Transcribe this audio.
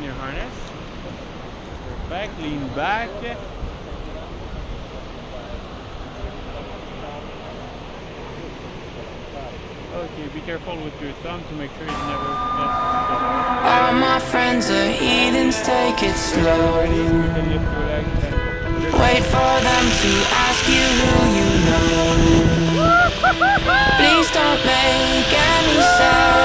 your harness. Perfect. Lean back. Okay, be careful with your thumb to make sure it never gets. All my friends are heathens, take it slow. You can lift your legs and Wait for them to ask you who you know. Please don't make any sound.